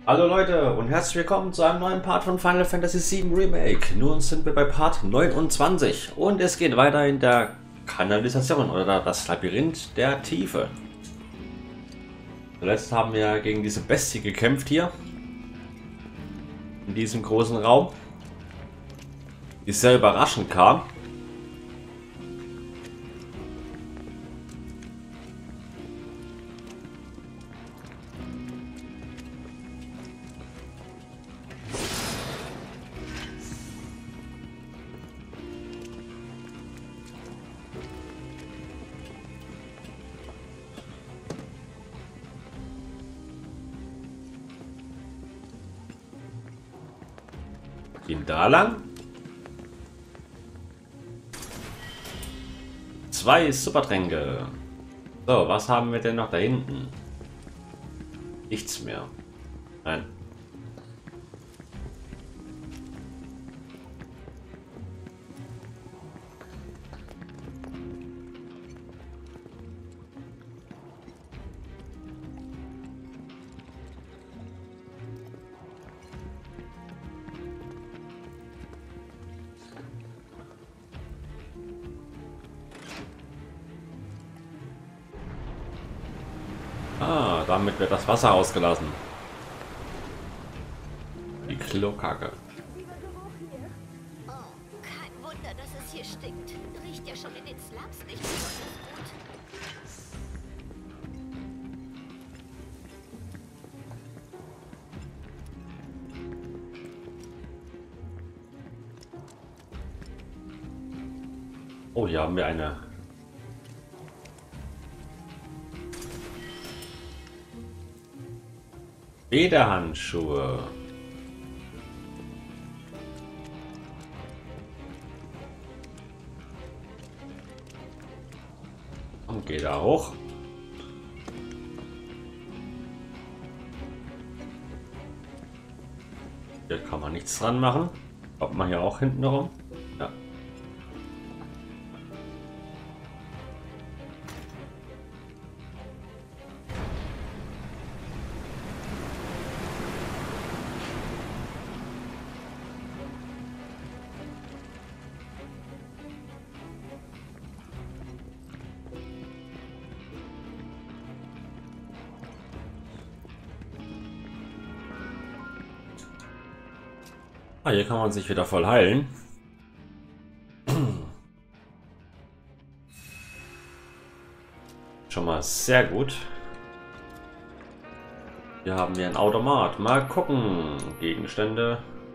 Hallo Leute und herzlich willkommen zu einem neuen Part von Final Fantasy VII Remake. Nun sind wir bei Part 29 und es geht weiter in der Kanalisation oder das Labyrinth der Tiefe. Zuletzt haben wir gegen diese Bestie gekämpft hier in diesem großen Raum, die sehr überraschend kam. Gehen da lang. 2 Supertränke. So, was haben wir denn noch da hinten? Nichts mehr. Nein. Ah, damit wird das Wasser ausgelassen. Die Klokacke. Oh, kein Wunder, dass es hier stinkt. Riecht ja schon in den Slums nicht besonders gut. Oh, hier haben wir eine Lederhandschuhe. Und geht da hoch. Hier kann man nichts dran machen. Kommt man hier auch hinten rum? Ja. Ah, hier kann man sich wieder voll heilen. Schon mal sehr gut. Hier haben wir ein Automat. Mal gucken. Gegenstände.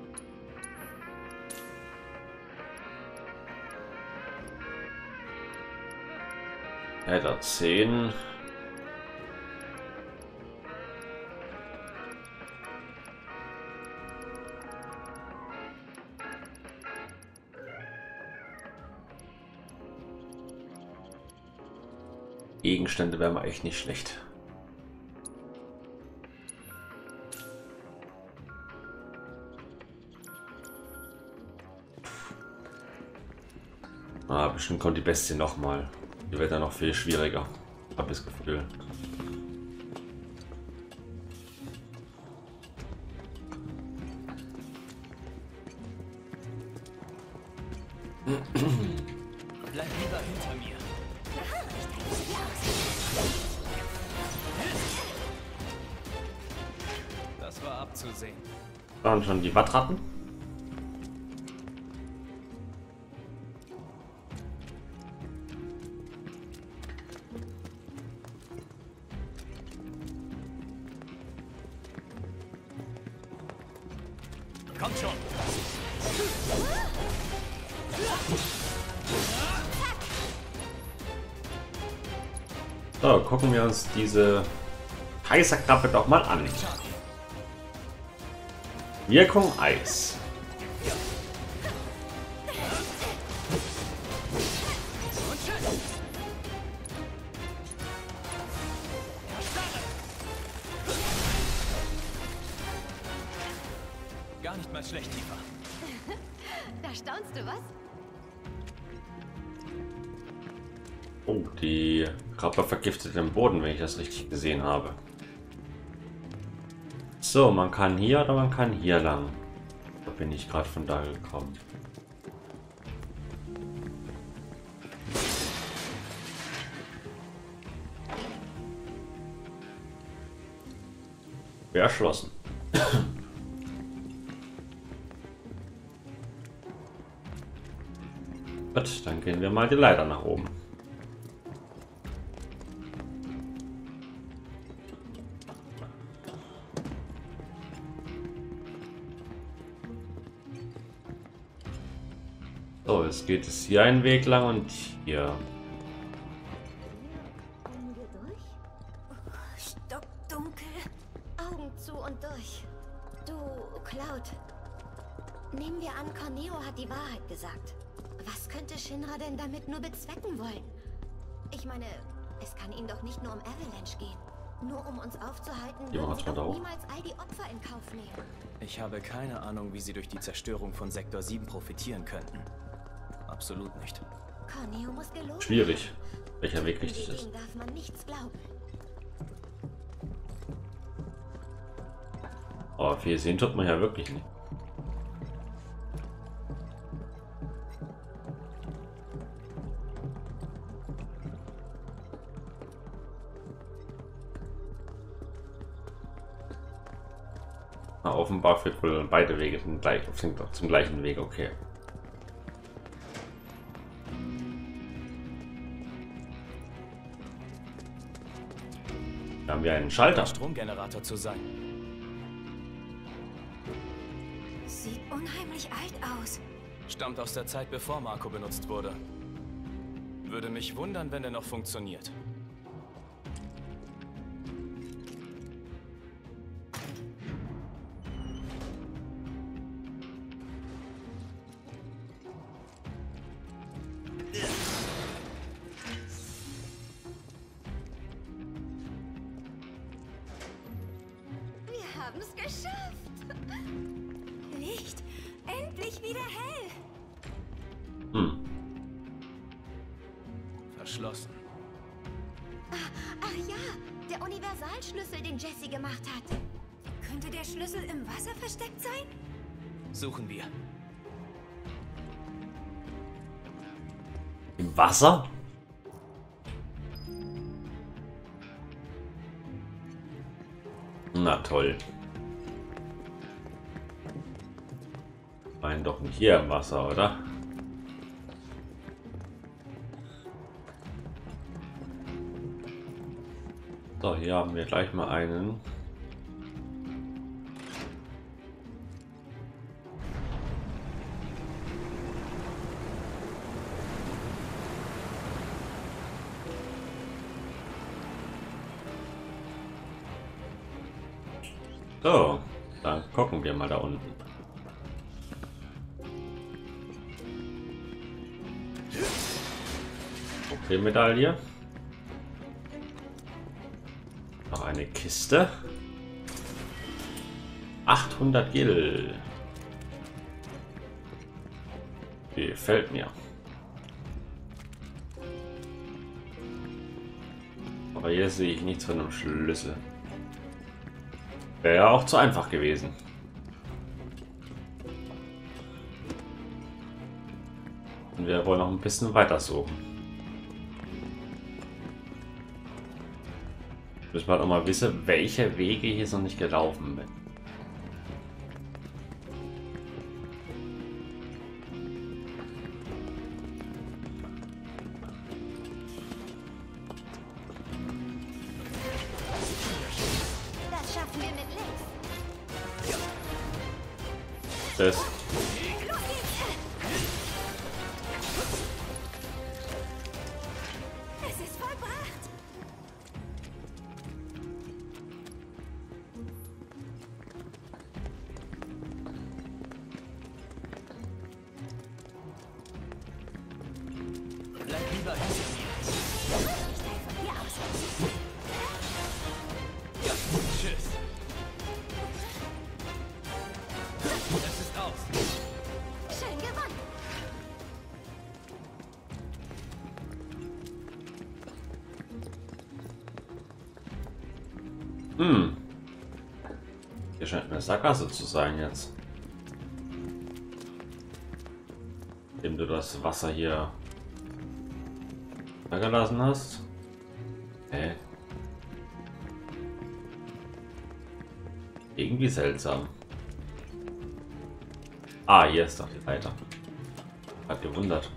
Header 10. Gegenstände wären mal echt nicht schlecht. Ah, bestimmt kommt die Bestie noch mal. Die wird dann noch viel schwieriger. Hab das Gefühl. Bleib lieber hinter mir. Das war abzusehen. Waren schon die Wattratten? Kommt schon. So, gucken wir uns diese Kaiserkrabbe doch mal an. Wirkung Eis. Gar nicht mal schlecht, Tifa. Da staunst du, was? Oh, die Krabbe vergiftet den Boden, wenn ich das richtig gesehen habe. So, man kann hier oder man kann hier lang. Da bin ich gerade von da gekommen. Erschlossen. Gut, dann gehen wir mal die Leiter nach oben. So, jetzt geht es hier einen Weg lang und hier. Kommen wir durch? Stockdunkel. Augen zu und durch. Du, Cloud. Nehmen wir an, Corneo hat die Wahrheit gesagt. Was könnte Shinra denn damit nur bezwecken wollen? Ich meine, es kann ihnen doch nicht nur um Avalanche gehen. Nur um uns aufzuhalten, Ja, würden sie hat man doch auch. niemals all die Opfer in Kauf nehmen. Ich habe keine Ahnung, wie sie durch die Zerstörung von Sektor 7 profitieren könnten. Absolut nicht. Corneo muss gelogen Schwierig, haben. welcher Weg richtig ist. Dagegen darf man nichts glauben. Aber viel sehen tut man ja wirklich nicht. Na, offenbar führt wohl beide Wege zum gleichen Weg, okay. Da haben wir einen Schalter. Ein Stromgenerator zu sein. Sieht unheimlich alt aus. Stammt aus der Zeit, bevor Marco benutzt wurde. Würde mich wundern, wenn er noch funktioniert. Wir haben es geschafft. Licht. Endlich wieder hell. Hm. Verschlossen. Ach ja, der Universalschlüssel, den Jesse gemacht hat. Könnte der Schlüssel im Wasser versteckt sein? Suchen wir. Im Wasser? Na toll. Meinen doch nicht hier im Wasser, oder? So, hier haben wir gleich mal einen. So, dann gucken wir mal da unten. Okay, Medaille. Noch eine Kiste. 800 Gil. Die gefällt mir. Aber hier sehe ich nichts von einem Schlüssel. Wäre ja auch zu einfach gewesen. Und wir wollen noch ein bisschen weiter suchen. Müssen wir halt auch mal wissen, welche Wege hier noch nicht gelaufen bin. Das schaffen wir mit links. Das Los geht's. Es ist vollbracht. Bleib lieber hinter mir. Ich teile von hier aus. Tschüss. Es ist aus. Schön gewonnen. Hm. Hier scheint eine Sackgasse zu sein jetzt. Indem du das Wasser hier gelassen hast. Hä? Irgendwie seltsam. Ah, hier ist doch die Leiter. Hat gewundert.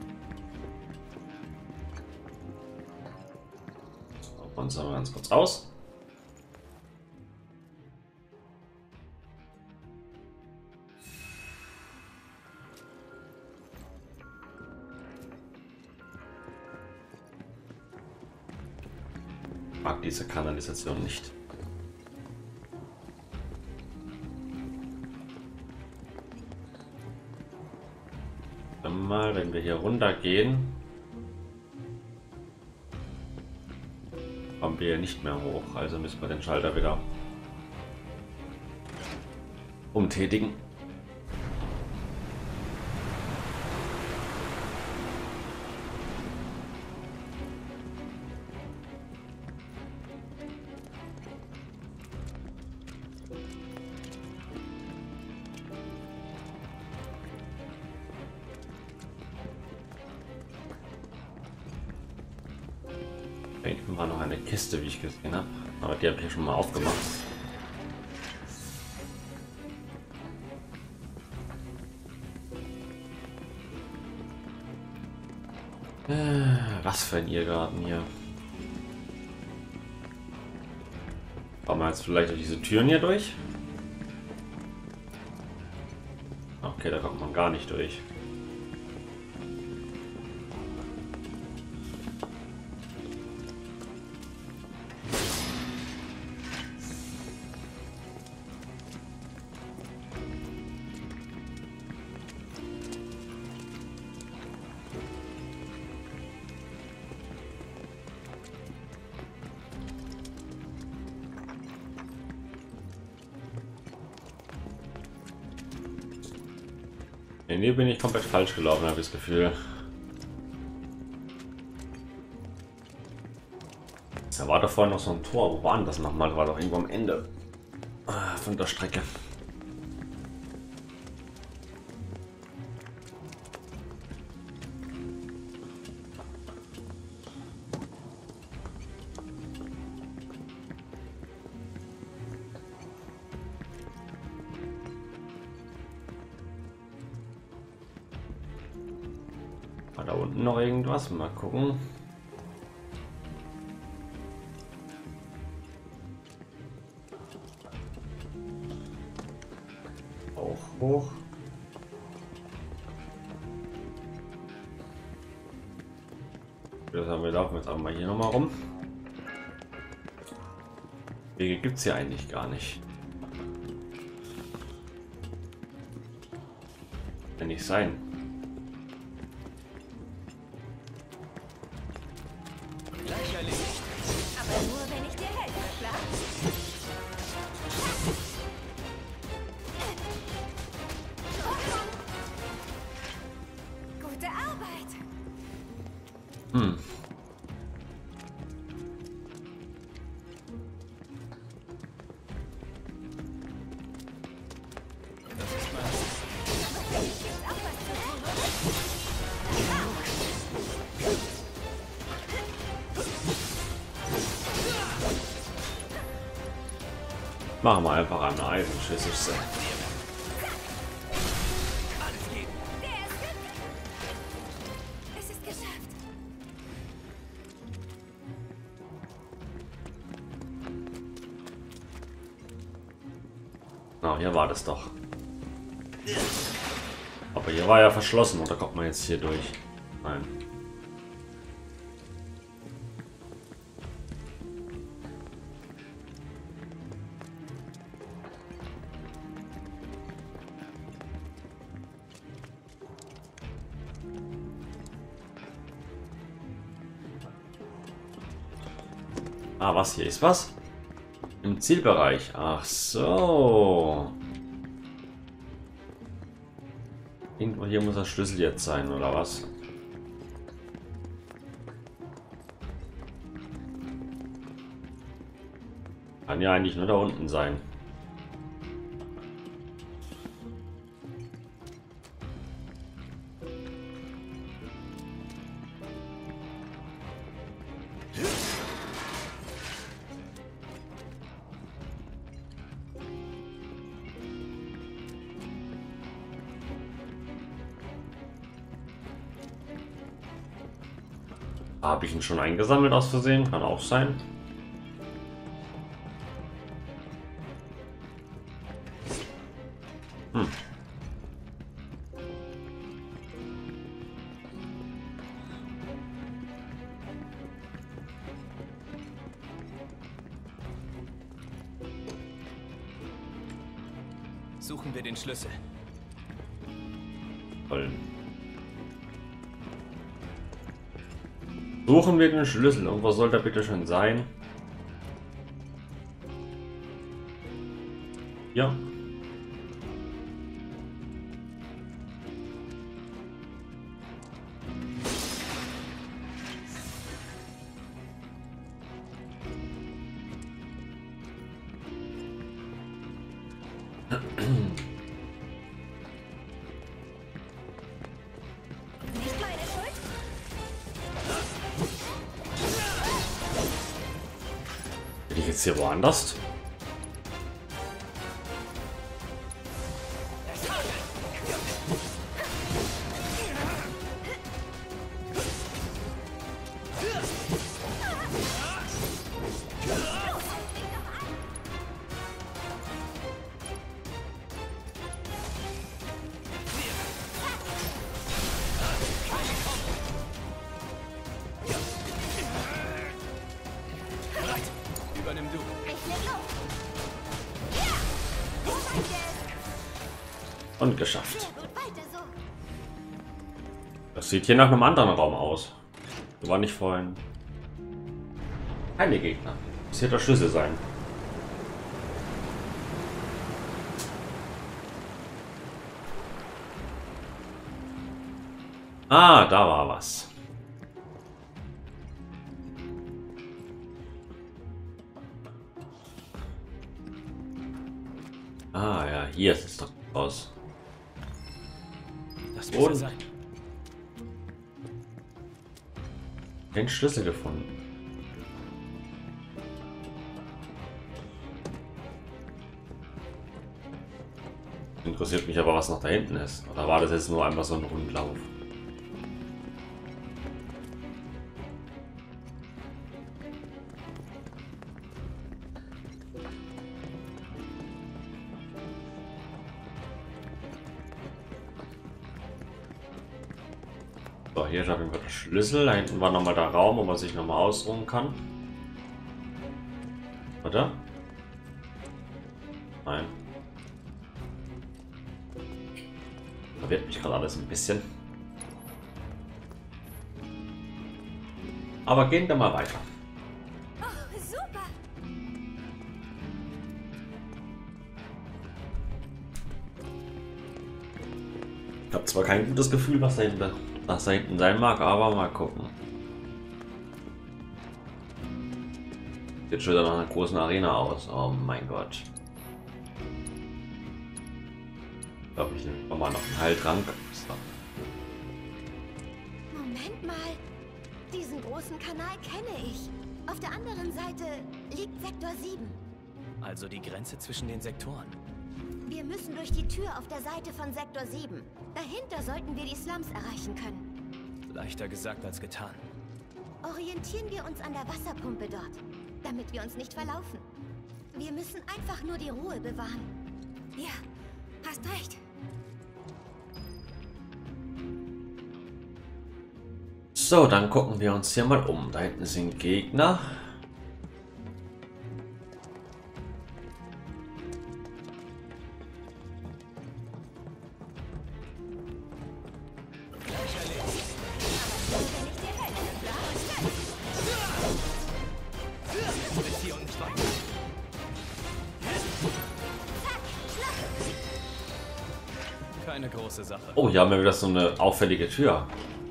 Und sagen wir ganz kurz aus. Ich mag diese Kanalisation nicht. Mal, wenn wir hier runter gehen, kommen wir hier nicht mehr hoch. Also müssen wir den Schalter wieder umtätigen. Da hinten war noch eine Kiste, wie ich gesehen habe. Aber die habe ich ja schon mal aufgemacht. Was für ein Irrgarten hier. Kommen wir jetzt vielleicht durch diese Türen hier durch? Okay, da kommt man gar nicht durch. Nee, bin ich komplett falsch gelaufen, habe ich das Gefühl. Da war da vorhin noch so ein Tor. Wo war denn das nochmal? War doch irgendwo am Ende von der Strecke. War da unten noch irgendwas? Mal gucken. Auch hoch. Das haben wir, laufen jetzt aber mal hier nochmal rum. Wege gibt es hier eigentlich gar nicht. Kann nicht sein. Aber nur, wenn ich dir helfe, klar? Gute Arbeit. Machen wir einfach eine Eisenschüssel. Es ist geschafft. Na, hier war das doch. Aber hier war ja verschlossen, oder kommt man jetzt hier durch? Nein. Ah, was hier ist was? Im Zielbereich. Ach so. Irgendwo hier muss der Schlüssel jetzt sein, oder was? Kann ja eigentlich nur da unten sein. Habe ich ihn schon eingesammelt aus Versehen? Kann auch sein. Hm. Suchen wir den Schlüssel. Toll. Suchen wir den Schlüssel. Und was soll da bitte schon sein? Ja. Nicht meine Schuld? Bin ich jetzt hier woanders? Übernimm du. Ich leg los. Ja! Wo seid ihr? Und geschafft. Sehr gut, weiter so. Das sieht hier nach einem anderen Raum aus. Da war nicht vorhin. Keine Gegner. Das hier der Schlüssel sein. Ah, da war was. Ah ja, hier ist es doch aus. Das muss Und? er sein. Den Schlüssel gefunden. Interessiert mich aber, was noch da hinten ist. Oder war das jetzt nur einmal so ein Rundlauf? So, hier ist auf jeden Fall der Schlüssel. Da hinten war nochmal der Raum, wo man sich nochmal ausruhen kann. Oder? Nein. Verwirrt mich gerade alles ein bisschen. Aber gehen wir mal weiter. Oh, super. Ich habe zwar kein gutes Gefühl, was da hinten sein mag, aber mal gucken. Sieht schon wieder nach einer großen Arena aus. Oh mein Gott. Ich glaube, ich nehme mal noch einen Heiltrank. So. Moment mal. Diesen großen Kanal kenne ich. Auf der anderen Seite liegt Sektor 7. Also die Grenze zwischen den Sektoren. Wir müssen durch die Tür auf der Seite von Sektor 7. Dahinter sollten wir die Slums erreichen können. Leichter gesagt als getan. Orientieren wir uns an der Wasserpumpe dort, damit wir uns nicht verlaufen. Wir müssen einfach nur die Ruhe bewahren. Ja, hast recht. So, dann gucken wir uns hier mal um. Da hinten sind Gegner. Keine große Sache. Oh, hier haben wir wieder so eine auffällige Tür.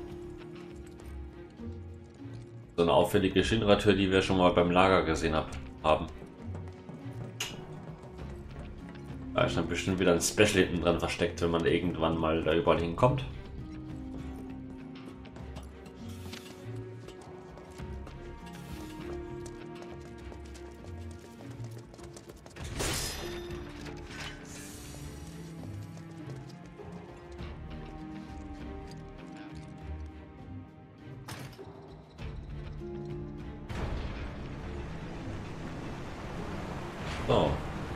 So eine auffällige Shinra-Tür, die wir schon mal beim Lager gesehen haben. Da ist dann bestimmt wieder ein Special hinten dran versteckt, wenn man irgendwann mal da überall hinkommt. So.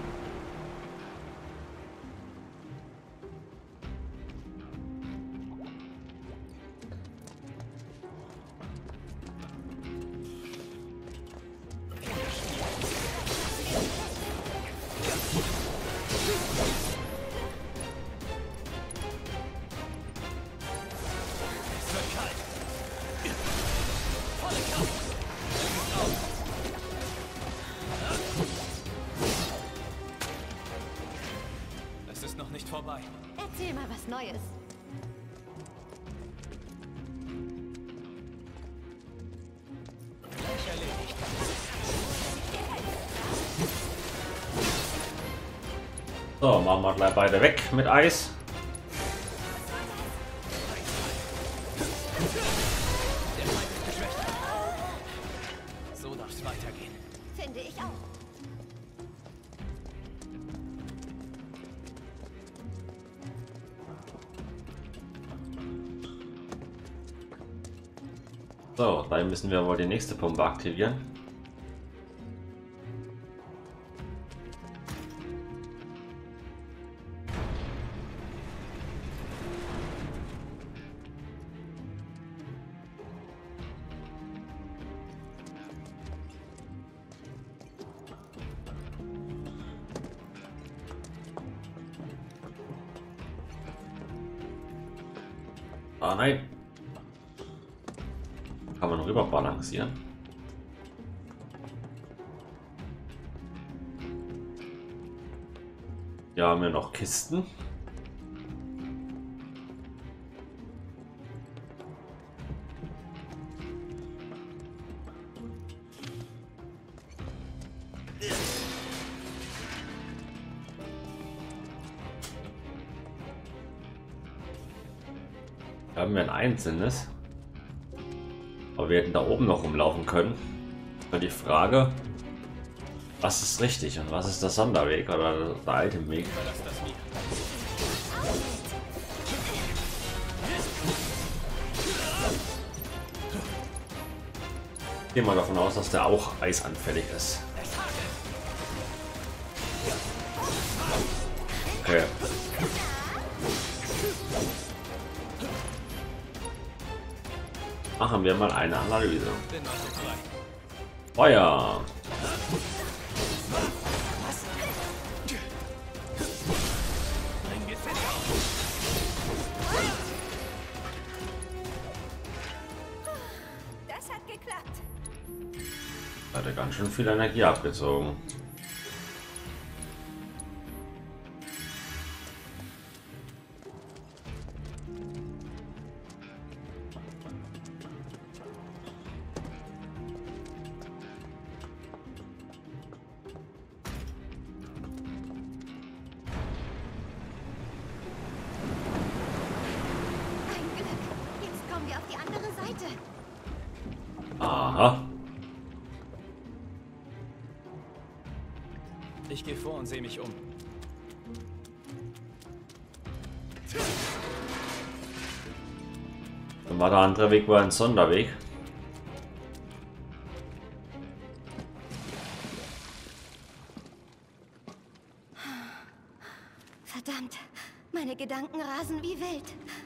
Es ist noch nicht vorbei. Erzähl mal was Neues. Gleich erledigt. So, machen wir gleich beide weg mit Eis. Der Feind ist geschwächt. So darf es weitergehen. Finde ich auch. So, dann müssen wir wohl die nächste Pumpe aktivieren. Ah nein. Kann man rüber balancieren. Hier haben wir noch Kisten. Hier haben wir ein einzelnes. Aber wir hätten da oben noch rumlaufen können. Aber die Frage, was ist richtig und was ist der Sonderweg oder der alte Weg? Überlass das mir. Ich gehe mal davon aus, dass der auch eisanfällig ist. Okay. Machen wir mal eine Analyse. Bin mal so frei. Feuer! Bring wir fest. Das hat geklappt. Hat er ganz schön viel Energie abgezogen. Ein Glück. Jetzt kommen wir auf die andere Seite. Aha. Ich gehe vor und sehe mich um. Dann war der andere Weg wohl ein Sonderweg. Verdammt. Meine Gedanken rasen wie wild.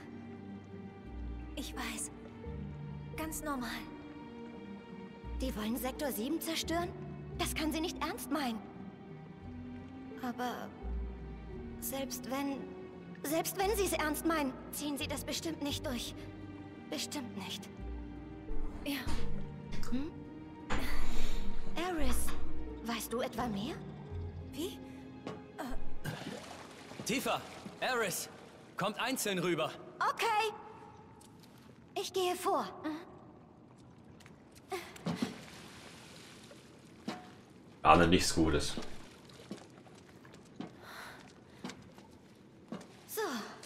Ich weiß. Ganz normal. Die wollen Sektor 7 zerstören? Das kann sie nicht ernst meinen. Aber selbst wenn sie es ernst meinen, ziehen sie das bestimmt nicht durch. Bestimmt nicht. Ja. Hm? Eris, weißt du etwa mehr? Wie? Tifa! Eris! Kommt einzeln rüber! Okay. Ich gehe vor. Ahne nichts Gutes. So.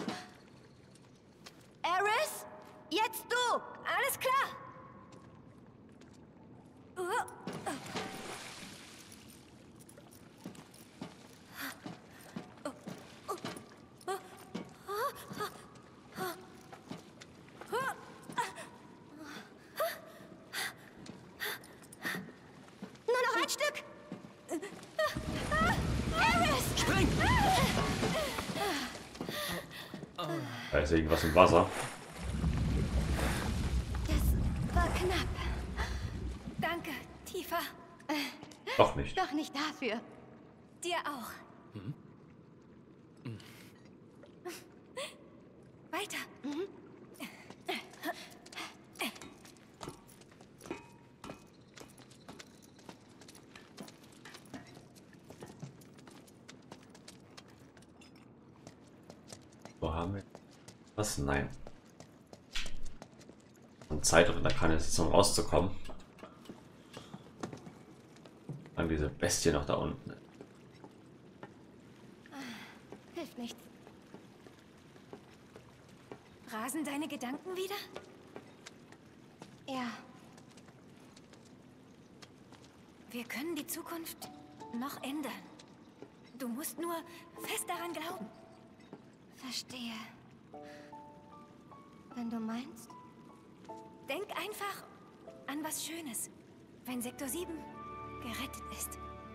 Eris? Jetzt du! Alles klar! Nur noch ein Stück! Da ist irgendwas im Wasser. Das war knapp. Danke, Tifa. Doch nicht. Doch nicht dafür. Dir auch. Weiter. Wo haben wir was? Nein. Und Zeit, um in der Kanalisation rauszukommen. An diese Bestie noch da unten. Hilft nichts. Rasen deine Gedanken wieder? Ja, Wir können die Zukunft noch ändern. Du musst nur fest daran glauben. verstehe. Wenn du meinst. Denk einfach an was Schönes, wenn Sektor 7 gerettet ist.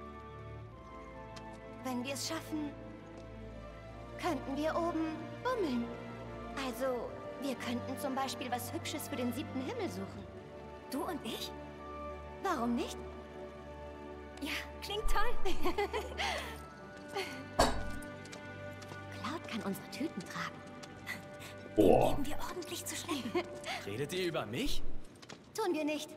Wenn wir es schaffen, könnten wir oben bummeln. Also, wir könnten zum Beispiel was Hübsches für den 7. Himmel suchen. Du und ich? Warum nicht? Ja, klingt toll. Cloud kann unsere Tüten tragen. Boah. Geben wir ordentlich zu schleppen. Redet ihr über mich? Tun wir nicht.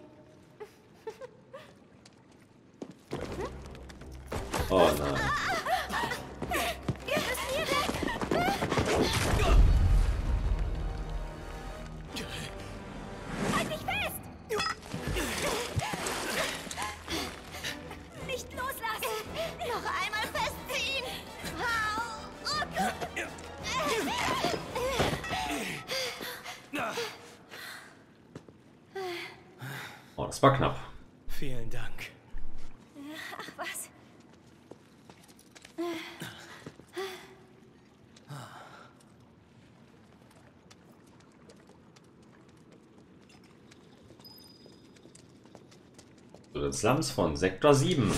Oh nein. Wir müssen hier weg. Halt dich fest! Nicht loslassen! Noch einmal festziehen. Hau. Ruck. Oh, das war knapp. Vielen Dank. Ach was. Zu den Slums von Sektor 7.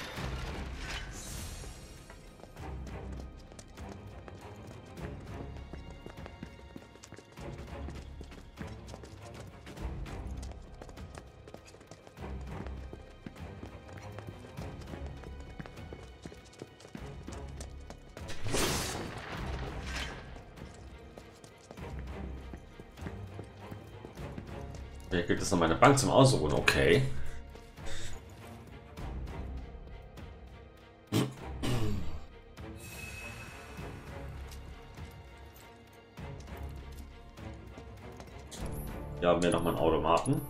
Hier gibt es noch meine Bank zum Ausruhen, okay. Hier haben wir nochmal einen Automaten.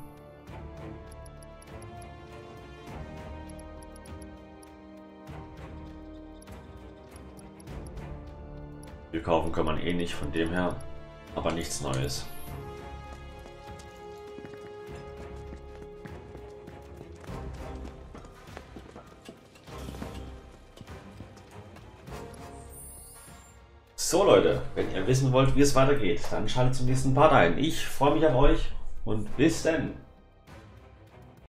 Wir kaufen kann man eh nicht, von dem her, aber nichts Neues. So Leute, wenn ihr wissen wollt, wie es weitergeht, dann schaltet zum nächsten Part ein. Ich freue mich auf euch und bis dann.